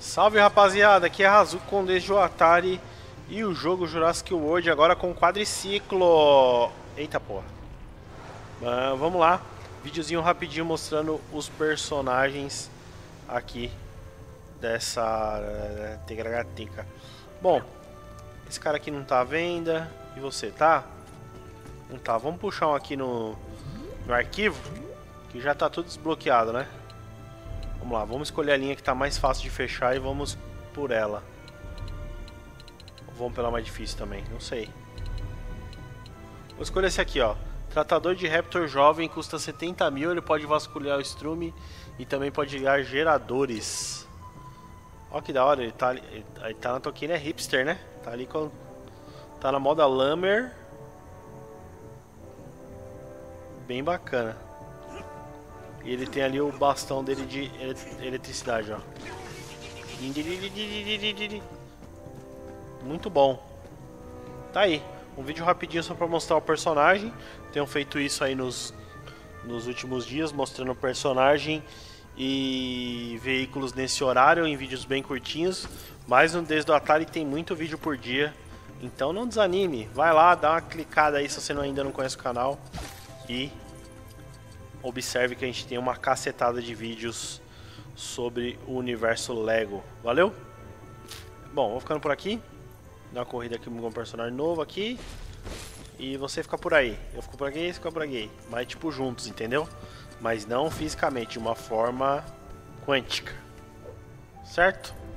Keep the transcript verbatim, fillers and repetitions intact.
Salve rapaziada, aqui é Razuko com desde o Atari e o jogo Jurassic World agora com quadriciclo. Eita porra. uh, Vamos lá, videozinho rapidinho mostrando os personagens aqui dessa uh, Tegragateca. Bom, esse cara aqui não tá à venda. E você, tá? Não tá, vamos puxar um aqui no, no arquivo, que já tá tudo desbloqueado, né? Vamos lá, vamos escolher a linha que tá mais fácil de fechar e vamos por ela. Ou vamos pela mais difícil também, não sei. Vou escolher esse aqui, ó. Tratador de Raptor jovem, custa setenta mil, ele pode vasculhar o estrume e também pode ligar geradores. Ó que da hora, ele tá, ele, ele tá na toquinha, é hipster, né? Tá ali com... Tá na moda Lammer. Bem bacana. E ele tem ali o bastão dele de eletricidade, ó. Muito bom. Tá aí, um vídeo rapidinho só pra mostrar o personagem. Tenho feito isso aí nos, nos últimos dias, mostrando o personagem e veículos nesse horário, em vídeos bem curtinhos. Mas no Desde o Atari tem muito vídeo por dia, então não desanime. Vai lá, dá uma clicada aí se você ainda não conhece o canal. E observe que a gente tem uma cacetada de vídeos sobre o universo Lego. Valeu? Bom, vou ficando por aqui. Dar uma corrida aqui com um personagem novo aqui. E você fica por aí. Eu fico por aqui, você fica por aqui. Mas tipo juntos, entendeu? Mas não fisicamente, de uma forma quântica. Certo?